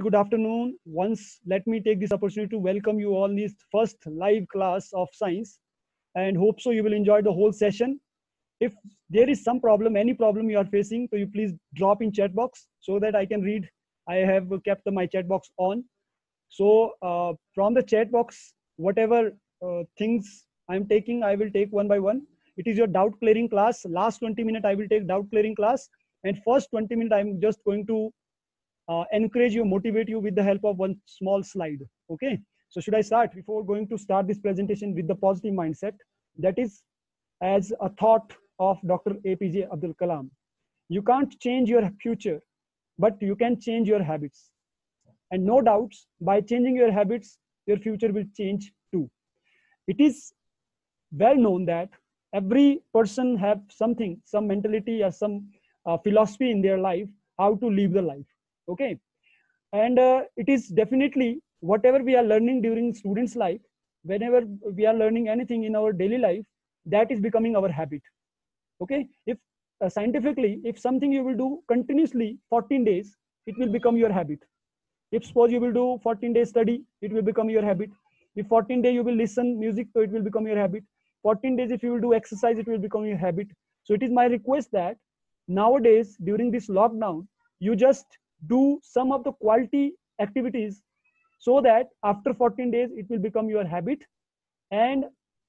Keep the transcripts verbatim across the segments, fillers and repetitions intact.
good afternoon. Once, let me take this opportunity to welcome you all in this first live class of science, and hope so you will enjoy the whole session. If there is some problem, any problem you are facing, so you please drop in chat box so that I can read. I have kept my chat box on. So uh, from the chat box, whatever uh, things I'm taking, I will take one by one. It is your doubt clearing class. Last twenty minutes, I will take doubt clearing class. And first twenty minutes, I'm just going to uh, encourage you, motivate you with the help of one small slide. Okay. So should I start? Before going to start this presentation with the positive mindset, that is as a thought of Doctor A P J Abdul Kalam. You can't change your future, but you can change your habits. And no doubts, by changing your habits, your future will change too. It is well known that every person have something, some mentality or some uh, philosophy in their life, how to live the life. Okay. And uh, it is definitely whatever we are learning during students' life, whenever we are learning anything in our daily life, that is becoming our habit. Okay. If uh, scientifically, if something you will do continuously fourteen days, it will become your habit. If suppose you will do fourteen days study, it will become your habit. If fourteen days you will listen music, so it will become your habit. fourteen days if you will do exercise, it will become your habit. So it is my request that nowadays during this lockdown, you just do some of the quality activities so that after fourteen days, it will become your habit, and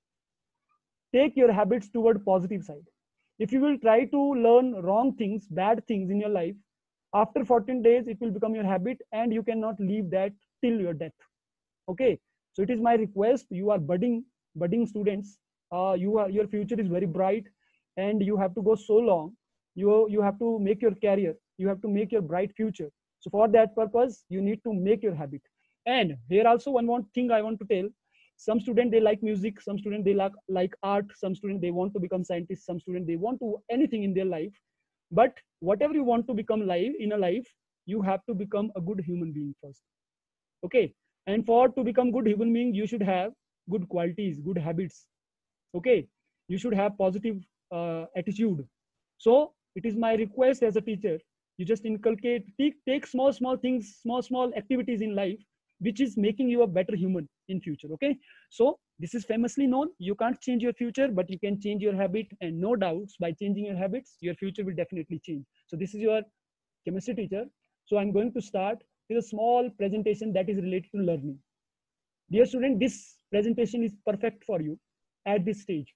take your habits toward positive side. If you will try to learn wrong things, bad things in your life, after fourteen days, it will become your habit and you cannot leave that till your death. Okay. So it is my request. You are budding, budding students. Uh, you are, your future is very bright and you have to go so long. You, you have to make your career. You have to make your bright future. So for that purpose, you need to make your habit. And here also one more thing I want to tell. Some students, they like music. Some students, they like, like art. Some students, they want to become scientists. Some students, they want to anything in their life. But whatever you want to become life in a life, you have to become a good human being first. Okay. And for to become good human being, you should have good qualities, good habits. Okay. You should have positive uh, attitude. So it is my request as a teacher, you just inculcate, take, take small, small things, small, small activities in life, which is making you a better human in future. Okay. So this is famously known. You can't change your future, but you can change your habit, and no doubts by changing your habits, your future will definitely change. So this is your chemistry teacher. So I'm going to start with a small presentation that is related to learning. Dear student, this presentation is perfect for you at this stage.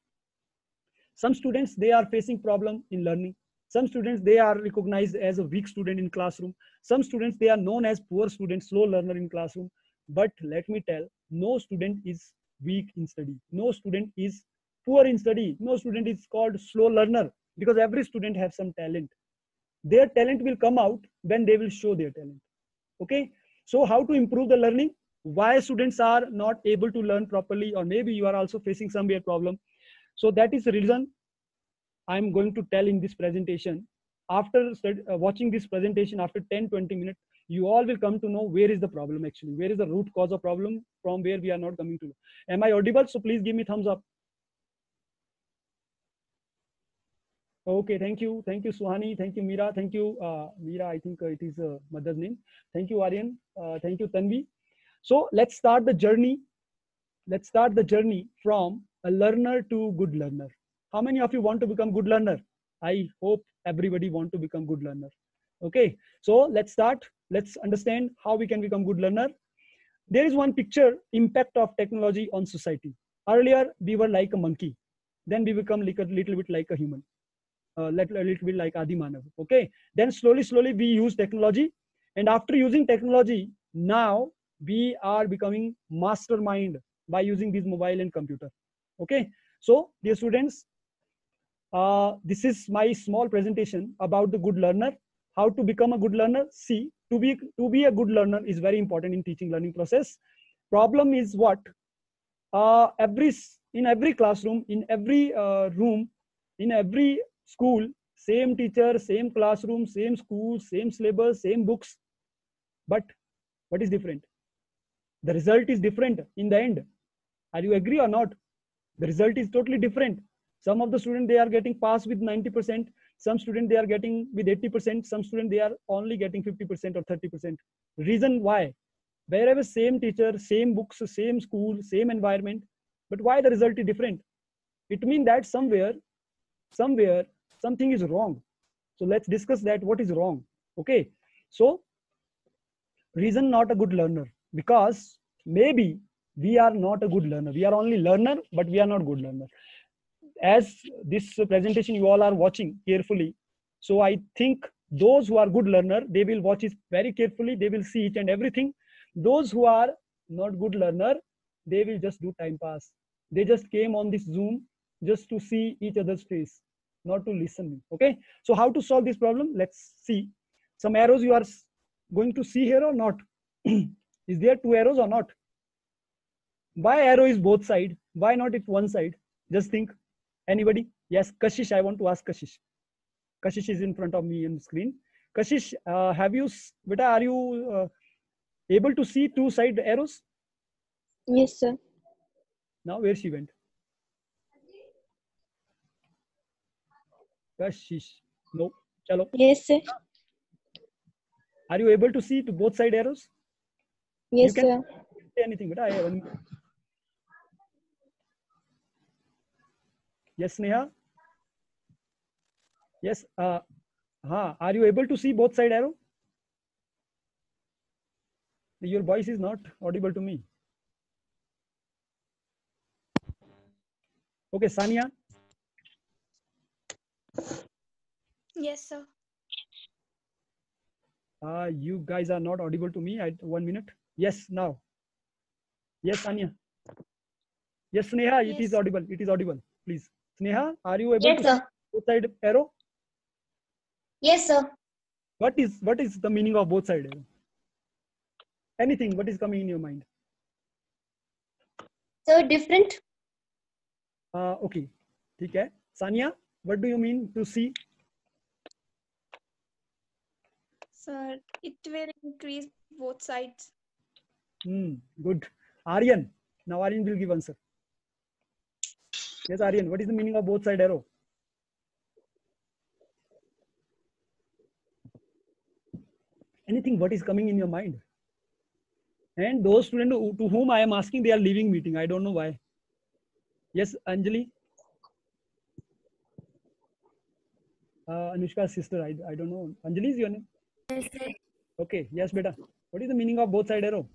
Some students, they are facing problem in learning. Some students, they are recognized as a weak student in classroom. Some students, they are known as poor students, slow learner in classroom. But let me tell, no student is weak in study. No student is poor in study. No student is called slow learner, because every student has some talent. Their talent will come out when they will show their talent. Okay. So how to improve the learning? Why students are not able to learn properly, or maybe you are also facing some weird problem. So that is the reason I'm going to tell in this presentation. After uh, watching this presentation, after ten, twenty minutes, you all will come to know where is the problem actually, where is the root cause of problem from where we are not coming to. Am I audible? So please give me thumbs up. Okay, thank you. Thank you, Suhani. Thank you, Mira. Thank you, uh, Mira. I think uh, it is a mother's name. Thank you, Aryan. Uh, thank you, Tanvi. So let's start the journey. Let's start the journey from a learner to good learner. How many of you want to become good learner? I hope everybody want to become good learner. Okay, so let's start. Let's understand how we can become good learner. There is one picture, impact of technology on society. Earlier, we were like a monkey. Then we become like a little bit like a human. Uh, let, a little bit like Adi Manav. Okay, then slowly, slowly we use technology. And after using technology, now we are becoming mastermind by using this mobile and computer. Okay, so dear students, uh, this is my small presentation about the good learner. How to become a good learner? See, to be to be a good learner is very important in teaching learning process. Problem is what? Uh, every in every classroom, in every uh, room, in every school, same teacher, same classroom, same school, same syllabus, same books. But what is different? The result is different in the end. Are you agree or not? The result is totally different. Some of the students, they are getting passed with ninety percent. Some student they are getting with eighty percent, some student they are only getting fifty percent or thirty percent. Reason why? Wherever same teacher, same books, same school, same environment, but why the result is different? It means that somewhere, somewhere something is wrong. So let's discuss that what is wrong. Okay. So reason not a good learner, because maybe we are not a good learner. We are only learner, but we are not good learner. As this presentation you all are watching carefully, so I think those who are good learner, they will watch it very carefully, they will see each and everything. Those who are not good learner, they will just do time pass. They just came on this Zoom just to see each other's face, not to listen. Okay, so how to solve this problem? Let's see. Some arrows you are going to see here or not? Is there two arrows or not? Why arrow is both side? Why not it one side? Just think. Anybody? Yes, Kashish, I want to ask Kashish. Kashish is in front of me on the screen. Kashish, uh, have you, beta, are you uh, able to see two side arrows? Yes, sir. Now where she went? Kashish, no. Chalo. Yes, sir. Are you able to see to both side arrows? Yes, you can sir. say anything, beta. I have. Yes, Neha. Yes. Uh, huh. Are you able to see both side arrow? Your voice is not audible to me. Okay, Sania. Yes, sir. Uh, you guys are not audible to me. I, one minute. Yes, now. Yes, Sania. Yes, Sneha, Yes. it is audible. It is audible. Please. Sneha, are you able Yes, to sir. see both side arrow? Yes, sir. What is what is the meaning of both side arrow? Anything, what is coming in your mind? So different. Uh, okay. Okay. Sania, what do you mean to see? Sir, it will increase both sides. Hmm, good. Aryan. Now Aryan will give answer. Yes, Aryan, what is the meaning of both side arrow? Anything, what is coming in your mind? And those students to whom I am asking, they are leaving meeting. I don't know why. Yes, Anjali. Uh, Anushka's sister. I, I don't know. Anjali is your name? Yes, sir. Okay. Yes, beta. What is the meaning of both side arrow?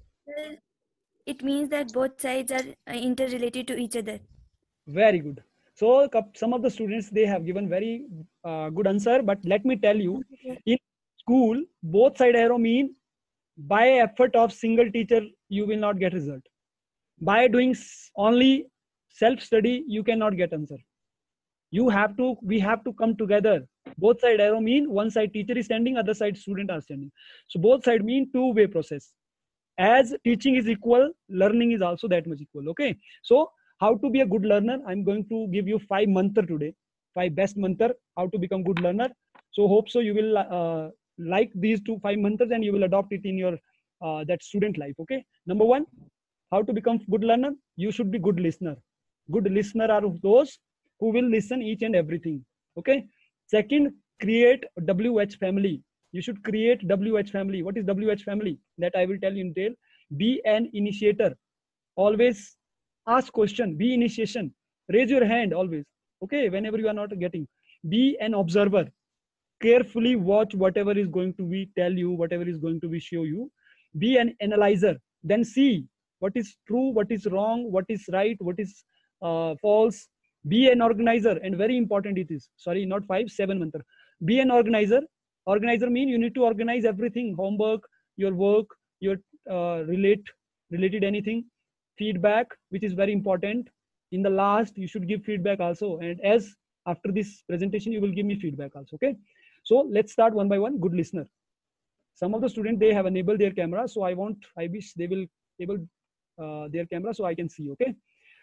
It means that both sides are uh, interrelated to each other. Very good. So some of the students, they have given very uh, good answer. But let me tell you, in school, both side arrow mean by effort of single teacher, you will not get result. By doing only self-study, you cannot get answer. You have to, we have to come together. Both side arrow mean one side teacher is standing, other side student are standing. So both side mean two-way process. As teaching is equal, learning is also that much equal. Okay. So how to be a good learner? I'm going to give you five mantra today, five best mantra, how to become good learner. So hope so you will uh, like these two five mantras and you will adopt it in your uh, that student life. Okay. Number one, how to become good learner? You should be good listener. Good listener are those who will listen each and everything. Okay. Second, create W H family. You should create W H family. What is W H family? That I will tell you in detail. Be an initiator. Always ask question. Be initiation. Raise your hand always. Okay. Whenever you are not getting. Be an observer. Carefully watch whatever is going to be tell you, whatever is going to be show you. Be an analyzer. Then see what is true, what is wrong, what is right, what is uh, false. Be an organizer, and very important it is. Sorry, not five, seven mantra. Be an organizer. Organizer mean you need to organize everything, homework, your work, your uh, relate related anything. Feedback, which is very important. In the last, you should give feedback also. And as after this presentation, you will give me feedback also. Okay. So let's start one by one. Good listener. Some of the students, they have enabled their camera. So I want, I wish they will enable uh, their camera so I can see. Okay.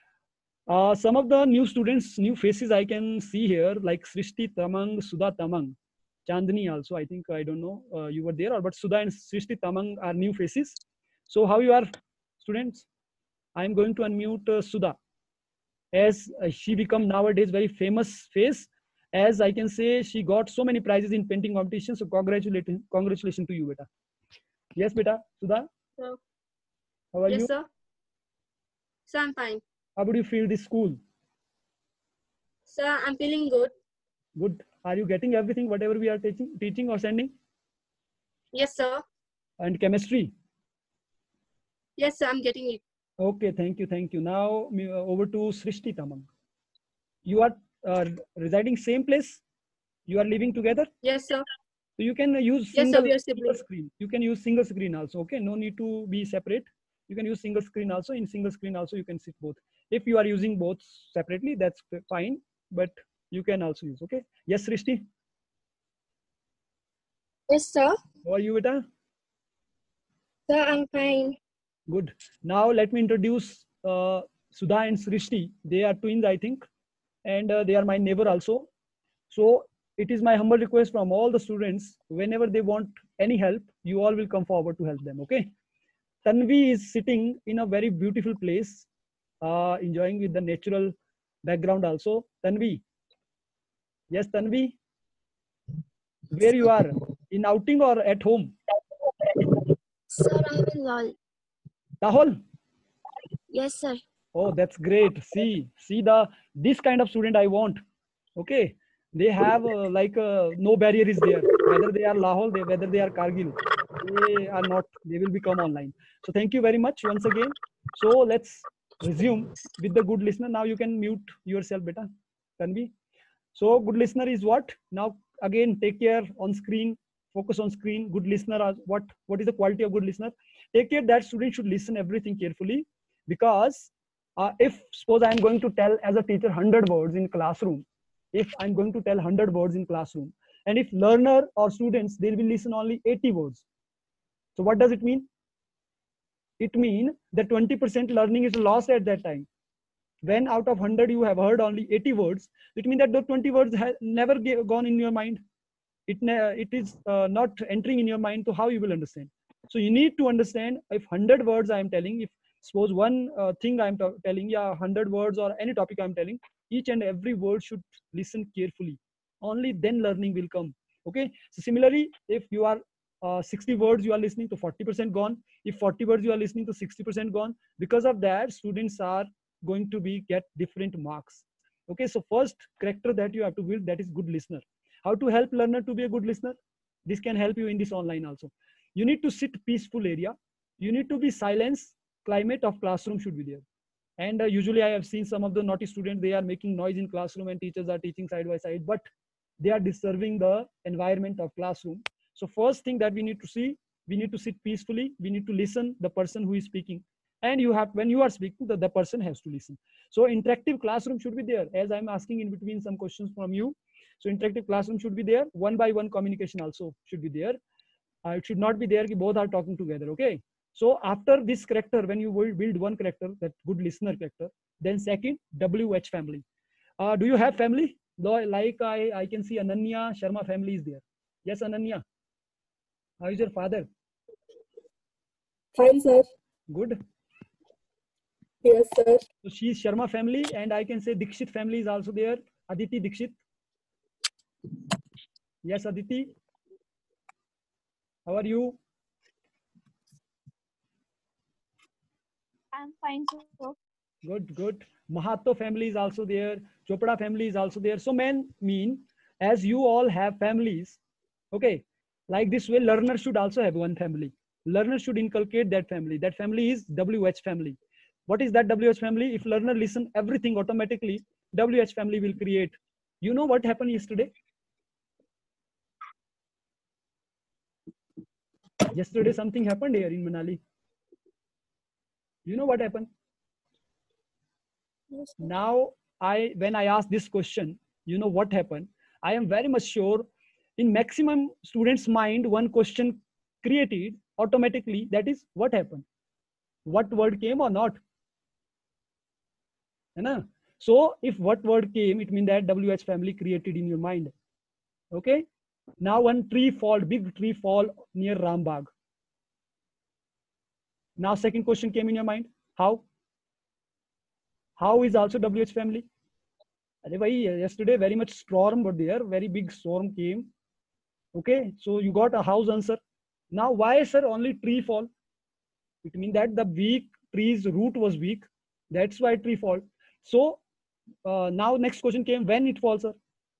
Uh, some of the new students, new faces I can see here, like Srishti Tamang, Sudha Tamang, Chandni also. I think, I don't know, uh, you were there, or but Sudha and Srishti Tamang are new faces. So how you are, students? I am going to unmute uh, Sudha, as uh, she become nowadays very famous face, as I can say, she got so many prizes in painting competition. So congratulations, congratulations to you, beta. Yes, beta. Sudha, Sir. how are Yes, you? sir. Sir, I'm fine. How would you feel this school? Sir, I'm feeling good. Good. Are you getting everything, whatever we are teaching, teaching or sending? Yes, sir. And chemistry? Yes, sir, I'm getting it. Okay, thank you, thank you. Now me- uh, over to Srishti Tamang. You are uh, residing same place? You are living together? Yes, sir. So you can use Yes, sir, single, we are single siblings. screen. You can use single screen also. Okay, no need to be separate. You can use single screen also. In single screen also, you can sit both. If you are using both separately, that's fine. But you can also use. Okay. Yes, Srishti. Yes, sir. How are you, beta? Sir, I'm fine. Good. Now let me introduce uh, Sudha and Srishti. They are twins, I think, and uh, they are my neighbor also. So it is my humble request from all the students, whenever they want any help, you all will come forward to help them. Okay. Tanvi is sitting in a very beautiful place, uh, enjoying with the natural background also. Tanvi. Yes, Tanvi. Where you are? In outing or at home? Sir, I'm in Lal. Dahol? Yes, sir. Oh, that's great. See, see the this kind of student I want. Okay, they have uh, like uh, no barrier is there. Whether they are Lahore, they, whether they are Kargil, they are not. They will become online. So thank you very much once again. So let's resume with the good listener. Now you can mute yourself, beta. Tanvi. So good listener is what? Now again, take care on screen. Focus on screen. Good listener. Are what? What is the quality of good listener? Take care that student should listen everything carefully, because uh, if suppose I am going to tell as a teacher one hundred words in classroom, if I'm going to tell one hundred words in classroom, and if learner or students, they will listen only eighty words. So what does it mean? It means that twenty percent learning is lost at that time. When out of one hundred you have heard only eighty words, it means that those twenty words have never gone in your mind. It, it is uh, not entering in your mind, to how you will understand. So you need to understand, if one hundred words I am telling, if suppose one uh, thing I am telling, yeah, one hundred words or any topic I am telling, each and every word should listen carefully. Only then learning will come. Okay. So similarly, if you are uh, sixty words you are listening to, forty percent gone. If forty words you are listening to, sixty percent gone. Because of that, students are going to be get different marks. Okay. So first character that you have to build, that is good listener. How to help learner to be a good listener? This can help you in this online also. You need to sit peaceful area. You need to be silence. Climate of classroom should be there. And uh, usually I have seen some of the naughty students, they are making noise in classroom and teachers are teaching side by side, but they are disturbing the environment of classroom. So first thing that we need to see, we need to sit peacefully. We need to listen the person who is speaking. And you have, when you are speaking, the, the person has to listen. So interactive classroom should be there. As I'm asking in between some questions from you. So interactive classroom should be there. One by one communication also should be there. Uh, it should not be there that both are talking together. Okay. So after this character, when you will build one character, that good listener character, then second, W H family. Uh, do you have family? Though, like I, I can see Ananya Sharma family is there. Yes, Ananya. How is your father? Fine, sir. Good. Yes, sir. So she is Sharma family, and I can say Dikshit family is also there. Aditi Dikshit. Yes, Aditi. How are you? I'm fine, sir. Good, good. Mahato family is also there. Chopra family is also there. So men mean, as you all have families, okay, like this way, learner should also have one family. Learner should inculcate that family. That family is W H family. What is that W H family? If learner listen everything automatically, W H family will create. You know what happened yesterday? Yesterday something happened here in Manali. You know what happened? Yes, sir. Now, I when I ask this question, you know what happened? I am very much sure in maximum students' mind, one question created automatically, that is what happened? What word came or not? So if what word came, it means that W H family created in your mind. Okay. Now one tree fall, big tree fall near Rambagh. Now second question came in your mind. How? How is also W H family? Arey bhai, yesterday very much storm were there, very big storm came. Okay, so you got a house answer. Now why, sir, only tree fall? It means that the weak tree's root was weak. That's why tree fall. So uh, now next question came, when it falls, sir?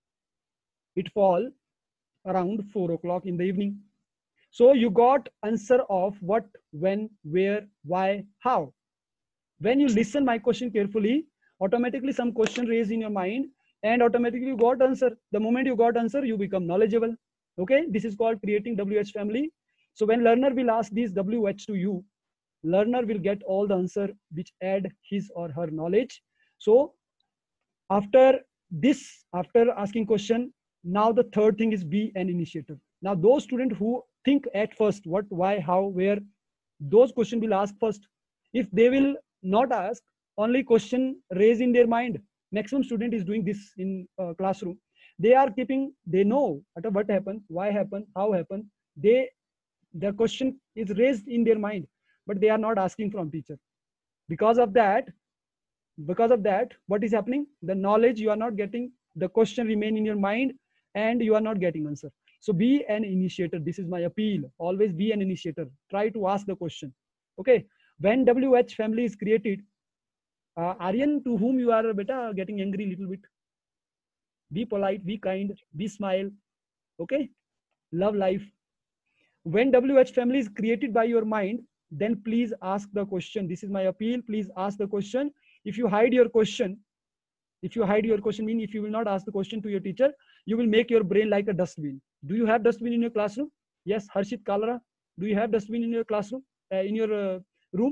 It fall around four o'clock in the evening. So you got answer of what, when, where, why, how. When you listen my question carefully, automatically some question raised in your mind and automatically you got answer. The moment you got answer, you become knowledgeable. Okay, this is called creating W H family. So when learner will ask this W H to you, learner will get all the answer which add his or her knowledge. So after this, after asking question, now the third thing is be an initiator. Now those students who think at first what, why, how, where, those questions will ask first. If they will not ask, only question raised in their mind. Maximum student is doing this in uh, classroom. They are keeping, they know what happened, why happened, how happened. They, the question is raised in their mind, but they are not asking from teacher. Because of that, because of that, what is happening? The knowledge you are not getting, the question remain in your mind and you are not getting answer. So be an initiator. This is my appeal. Always be an initiator. Try to ask the question. Okay. When W H family is created, uh, Aryan, to whom you are beta getting angry a little bit, be polite, be kind, be smile. Okay. Love life. When W H family is created by your mind, then please ask the question. This is my appeal. Please ask the question. If you hide your question, if you hide your question, mean if you will not ask the question to your teacher, you will make your brain like a dustbin. Do you have dustbin in your classroom? Yes, Harshit Kalra. Do you have dustbin in your classroom, uh, in your uh, room?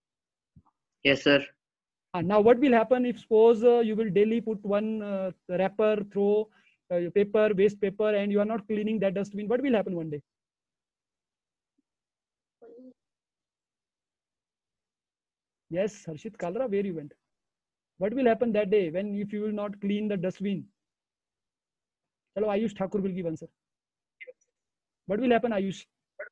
Yes, sir. And now what will happen if suppose uh, you will daily put one uh, wrapper, throw uh, paper, waste paper, and you are not cleaning that dustbin? What will happen one day? Yes, Harshit Kalra, where you went? What will happen that day when if you will not clean the dustbin? Hello, Ayush Thakur will give answer. What will happen, Ayush?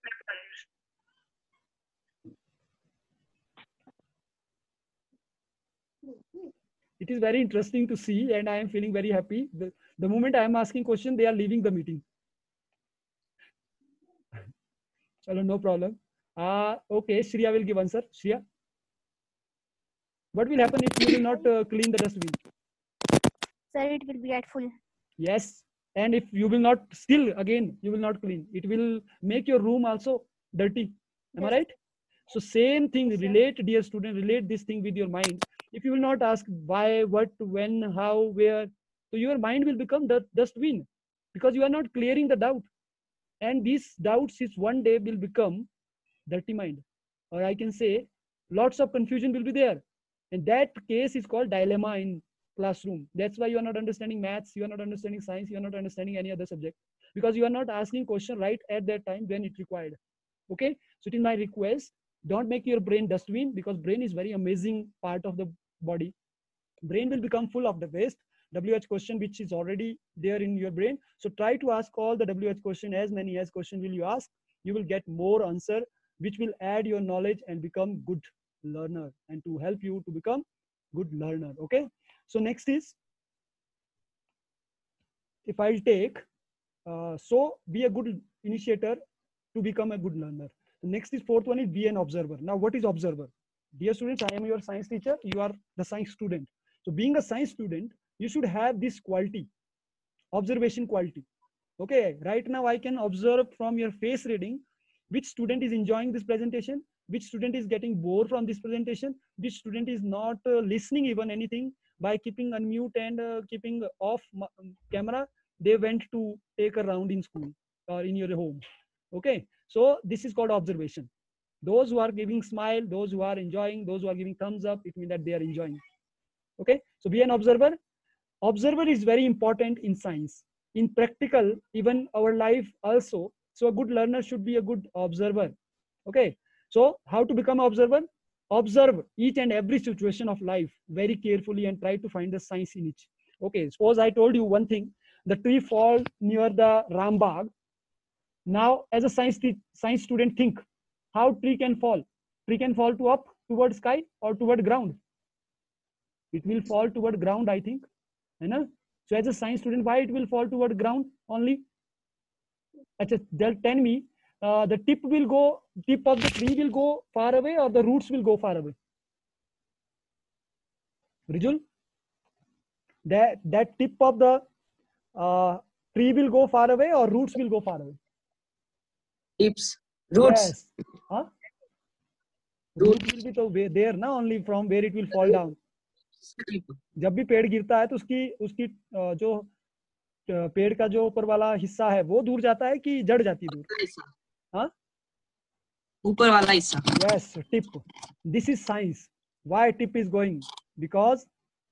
It is very interesting to see and I am feeling very happy. The, the moment I am asking question, they are leaving the meeting. Hello, no problem. Uh, okay, Shriya will give answer. Shriya. What will happen if you will not uh, clean the dustbin? Sir, it will be at full. Yes. And if you will not, still again, you will not clean. It will make your room also dirty. Am Yes. I right? So same thing, Yes, sir. relate, dear student, relate this thing with your mind. If you will not ask why, what, when, how, where, so your mind will become the dustbin because you are not clearing the doubt. And these doubts is one day will become dirty mind. Or I can say lots of confusion will be there. And that case is called dilemma in classroom. That's why you are not understanding maths, you are not understanding science, you are not understanding any other subject because you are not asking question right at that time when it required. Okay, so it is my request, don't make your brain dustbin because brain is very amazing part of the body. Brain will become full of the waste W H question which is already there in your brain. So try to ask all the W H question, as many as question will you ask, you will get more answer which will add your knowledge and become good learner and to help you to become good learner. Okay, so next is, if I'll take, uh, so be a good initiator to become a good learner. The next is fourth one is be an observer. Now what is observer? Dear students, I am your science teacher, you are the science student. So being a science student, you should have this quality, observation quality. Okay, right now I can observe from your face reading which student is enjoying this presentation, which student is getting bored from this presentation, which student is not uh, listening even anything. By keeping unmute and uh, keeping off camera, they went to take a round in school or in your home. Okay, so this is called observation. Those who are giving smile, those who are enjoying, those who are giving thumbs up, it means that they are enjoying. Okay, so be an observer. Observer is very important in science, in practical, even our life also. So a good learner should be a good observer. Okay, so how to become an observer? Observe each and every situation of life very carefully and try to find the science in it. Okay, suppose I told you one thing, the tree fall near the Rambagh. Now as a science science student, think how tree can fall. Tree can fall to up toward sky or toward ground. It will fall toward ground, I think. है ना? So as a science student, why it will fall toward ground only? Achha, they'll tell me uh, the tip will go, tip of the tree will go far away, or the roots will go far away? Rijul, that that tip of the uh, tree will go far away, or roots will go far away? Tips. Roots. Yes. Huh? Root will be तो there ना, only from where it will fall down. जब भी पेड़ गिरता है तो उसकी उसकी अ, जो अ, पेड़ का जो ऊपर वाला हिस्सा है वो दूर जाता है कि जड़ जाती है दूर? हाँ, ऊपर वाला हिस्सा. yes, tip. This is science. Why tip is going? Because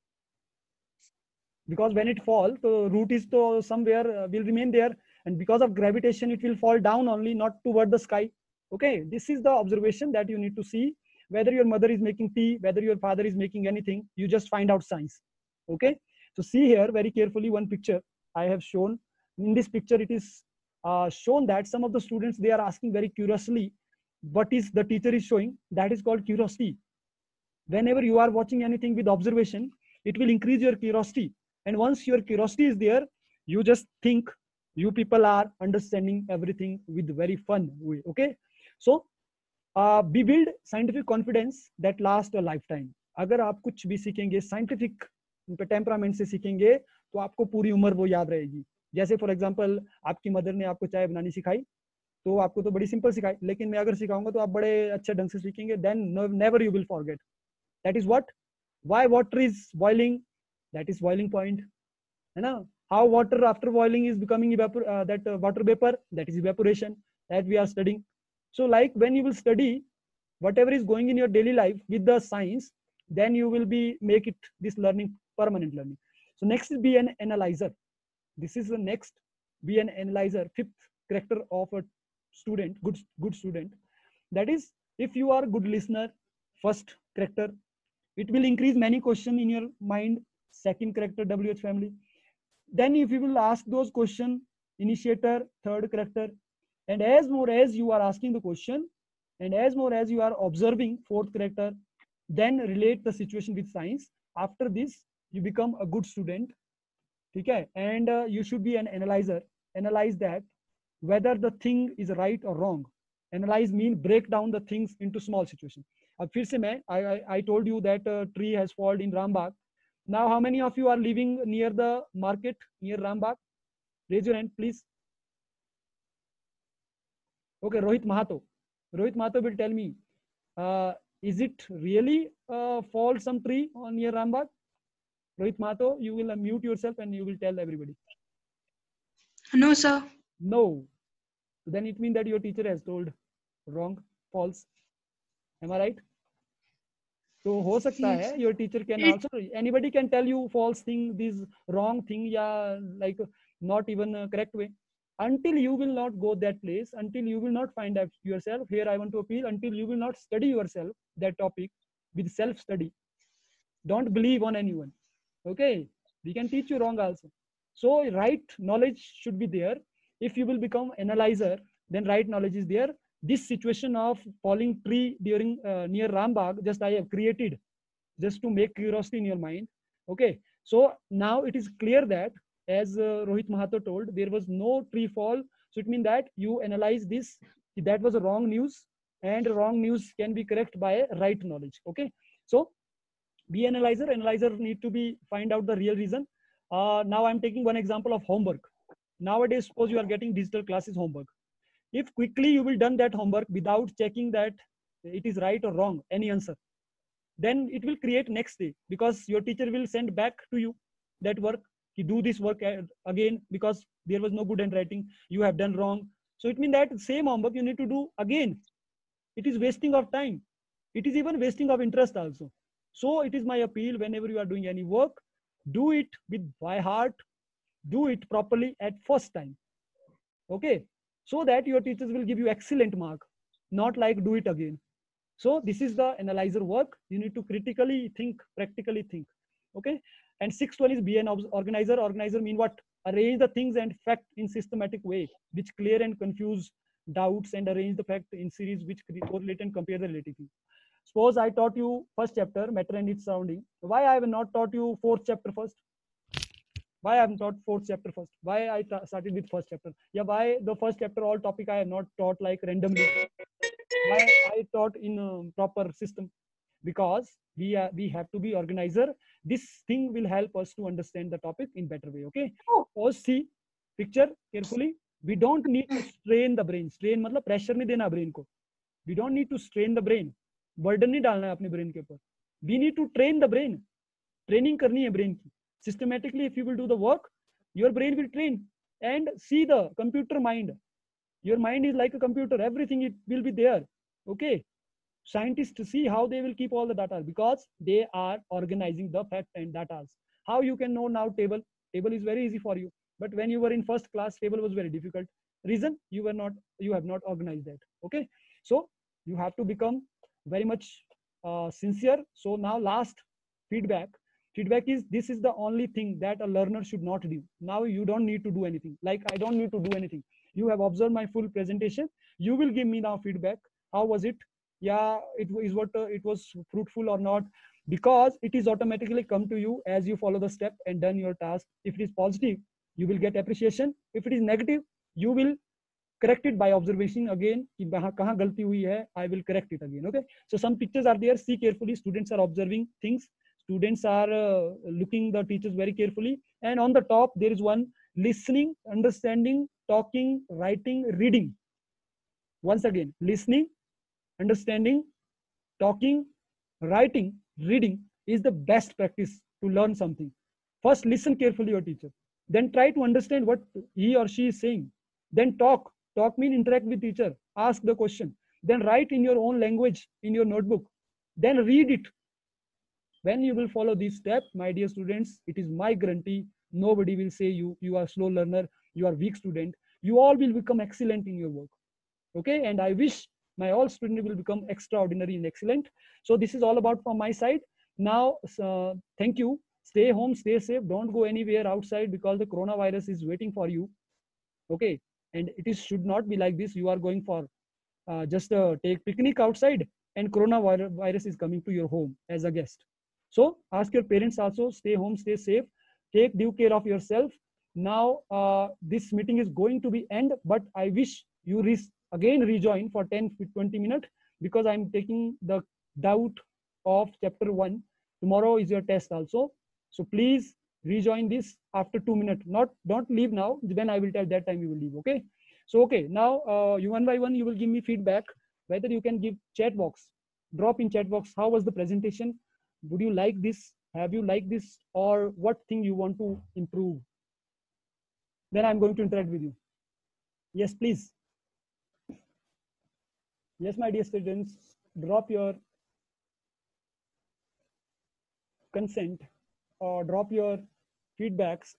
because when it falls, so root is to somewhere uh, will remain there, and because of gravitation it will fall down only, not toward the sky. Okay, this is the observation that you need to see. Whether your mother is making tea, whether your father is making anything, you just find out science. Okay, so see here very carefully one picture I have shown. In this picture it is uh, shown that some of the students, they are asking very curiously what is the teacher is showing. That is called curiosity. Whenever you are watching anything with observation, it will increase your curiosity, and once your curiosity is there, you just think you people are understanding everything with very fun way. Okay, so uh, we build scientific confidence that lasts a lifetime. अगर आप कुछ भी सीखेंगे scientific temperament से सीखेंगे तो आपको पूरी उम्र वो याद रहेगी. जैसे फॉर एग्जांपल आपकी मदर ने आपको चाय बनानी सिखाई, तो आपको तो बड़ी सिंपल सिखाई, लेकिन मैं अगर सिखाऊंगा तो आप बड़े अच्छे ढंग से सीखेंगे. Then never you will forget. That is what, why water is boiling, that is boiling point, है ना? How water after boiling is becoming evapor uh, that uh, water vapor, that is evaporation, that we are studying. So like when you will study whatever is going in your daily life with the science, then you will be make it this learning permanent learning. So next is be an analyzer. This is the next, be an analyzer, fifth character of a student, good good student. That is, if you are a good listener, first character, it will increase many questions in your mind. Second character, W H family. Then if you will ask those questions, initiator, third character. And as more as you are asking the question, and as more as you are observing, fourth character, then relate the situation with science. After this, you become a good student. Okay? And uh, you should be an analyzer. Analyze that, whether the thing is right or wrong. Analyze mean break down the things into small situations. अब फिर से मैं I, I, I told you that a tree has fallen in Rambagh. Now how many of you are living near the market, near Rambagh? Raise your hand please. Okay, Rohit Mahato. Rohit Mahato will tell me, uh, is it really uh, fall some tree on near Rambagh? Rohit Mahato, you will unmute yourself and you will tell everybody. No, sir. No. Then it means that your teacher has told wrong, false. Am I right? So हो सकता है your teacher can also, anybody can tell you false thing, this wrong thing, या like not even a correct way. Until you will not go that place, until you will not find out yourself, here I want to appeal, until you will not study yourself that topic with self study, don't believe on anyone. Okay, we can teach you wrong also. So right knowledge should be there. If you will become analyzer, then right knowledge is there. This situation of falling tree during uh, near Rambagh, just I have created just to make curiosity in your mind. Okay, so now it is clear that as uh, Rohit Mahato told, there was no tree fall. So it means that you analyze this, that was a wrong news, and wrong news can be corrected by right knowledge. Okay, so be analyzer. Analyzer need to be find out the real reason. Uh, now I'm taking one example of homework. Nowadays, suppose you are getting digital classes homework. If quickly you will done that homework without checking that it is right or wrong, any answer, then it will create next day, because your teacher will send back to you that work. You do this work again because there was no good handwriting, you have done wrong. So it means that same homework you need to do again. It is wasting of time. It is even wasting of interest also. So it is my appeal, whenever you are doing any work, do it with by heart, do it properly at first time. Okay, so that your teachers will give you excellent mark, not like do it again. So this is the analyzer work. You need to critically think, practically think. Okay, and sixth one is be an organizer. Organizer mean what? Arrange the things and fact in systematic way, which clear and confuse doubts, and arrange the fact in series which correlate and compare the relative things. Suppose I taught you first chapter, matter and its surrounding. Why I have not taught you fourth chapter first? Why I'm taught fourth chapter first? Why I started with first chapter? Yeah, why the first chapter all topic I have not taught like randomly? Why I taught in a proper system? Because we are, we have to be organizer. This thing will help us to understand the topic in better way. Okay. Or see picture carefully. We don't need to strain the brain. Strain मतलब pressure नहीं देना brain को. We don't need to strain the brain. Burden नहीं डालना है अपने brain के ऊपर. We need to train the brain. Training करनी है brain की. Systematically, if you will do the work, your brain will train. And see the computer mind. Your mind is like a computer. Everything it will be there. Okay. Scientists to see how they will keep all the data because they are organizing the fact and data. How you can know now table? Table is very easy for you. But when you were in first class, table was very difficult. Reason you were not, you have not organized that. Okay. So you have to become very much uh, sincere. So now last feedback. Feedback is this is the only thing that a learner should not do. Now you don't need to do anything. Like I don't need to do anything. You have observed my full presentation. You will give me now feedback. How was it? Yeah, it is what uh, it was fruitful or not, because it is automatically come to you as you follow the step and done your task. If it is positive, you will get appreciation. If it is negative, you will correct it by observation again. Kahan galti hui hai, I will correct it again. Okay. So some pictures are there. See carefully. Students are observing things. Students are uh, looking the teachers very carefully. And on the top, there is one listening, understanding, talking, writing, reading. Once again, listening, understanding, talking, writing, reading is the best practice to learn something. First, listen carefully your teacher. Then try to understand what he or she is saying. Then talk. Talk means interact with teacher. Ask the question. Then write in your own language in your notebook. Then read it. When you will follow this step, my dear students, it is my guarantee. Nobody will say you, you are slow learner, you are weak student. You all will become excellent in your work. Okay. And I wish my all students will become extraordinary and excellent. So this is all about from my side. Now, uh, thank you. Stay home, stay safe. Don't go anywhere outside because the coronavirus is waiting for you. Okay. And it is should not be like this. You are going for uh, just uh, take picnic outside and coronavirus is coming to your home as a guest. So ask your parents also, stay home, stay safe. Take due care of yourself. Now, uh, this meeting is going to be end, but I wish you re again rejoin for ten to twenty minutes because I'm taking the doubt of chapter one. Tomorrow is your test also. So please rejoin this after two minutes. Not don't leave now. When I will tell that time you will leave. Okay. So okay. Now uh, you one by one you will give me feedback. Whether you can give chat box. Drop in chat box. How was the presentation? Would you like this? Have you liked this? Or what thing you want to improve? Then I'm going to interact with you. Yes, please. Yes, my dear students, drop your consent or drop your feedbacks.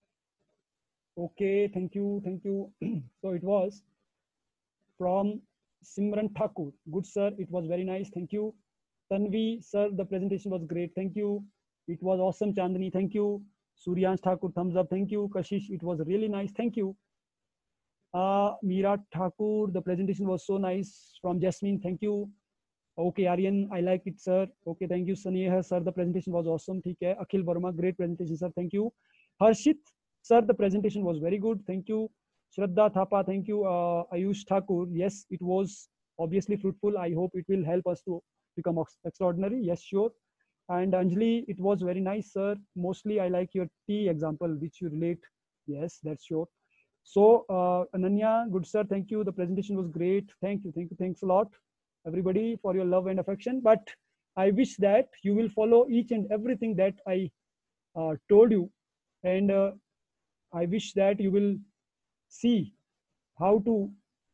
Okay, thank you, thank you. So it was from Simran Thakur. Good, sir. It was very nice. Thank you. Tanvi, sir, the presentation was great. Thank you. It was awesome. Chandani, thank you. Suryansh Thakur, thumbs up. Thank you. Kashish, it was really nice. Thank you. Uh, Meera Thakur, the presentation was so nice. From Jasmine, thank you. Okay, Aryan, I like it, sir. Okay, thank you. Saneha, sir, the presentation was awesome. Theek hai. Akhil Verma, great presentation, sir. Thank you. Harshit, sir, the presentation was very good. Thank you. Shraddha Thapa, thank you. Uh, Ayush Thakur, yes, it was obviously fruitful. I hope it will help us to become extraordinary. Yes, sure. And Anjali, it was very nice, sir. Mostly I like your tea example, which you relate. Yes, that's sure. So, uh, Ananya, good sir, thank you. The presentation was great. Thank you, thank you, thanks a lot, everybody, for your love and affection. But I wish that you will follow each and everything that I uh, told you. And uh, I wish that you will see how to,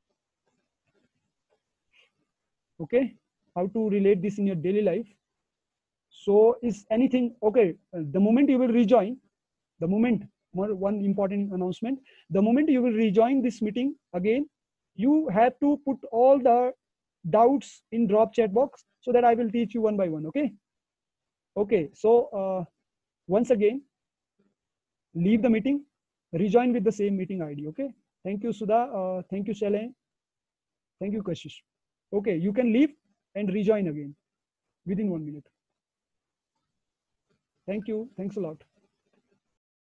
okay, how to relate this in your daily life. So is anything, okay, the moment you will rejoin, the moment, one important announcement, the moment you will rejoin this meeting again, you have to put all the doubts in drop chat box so that I will teach you one by one, okay? Okay, so uh, once again, leave the meeting, rejoin with the same meeting I D, okay? Thank you, Sudha. Uh, thank you, Shalay. Thank you, Kashish. Okay, you can leave and rejoin again within one minute. Thank you. Thanks a lot.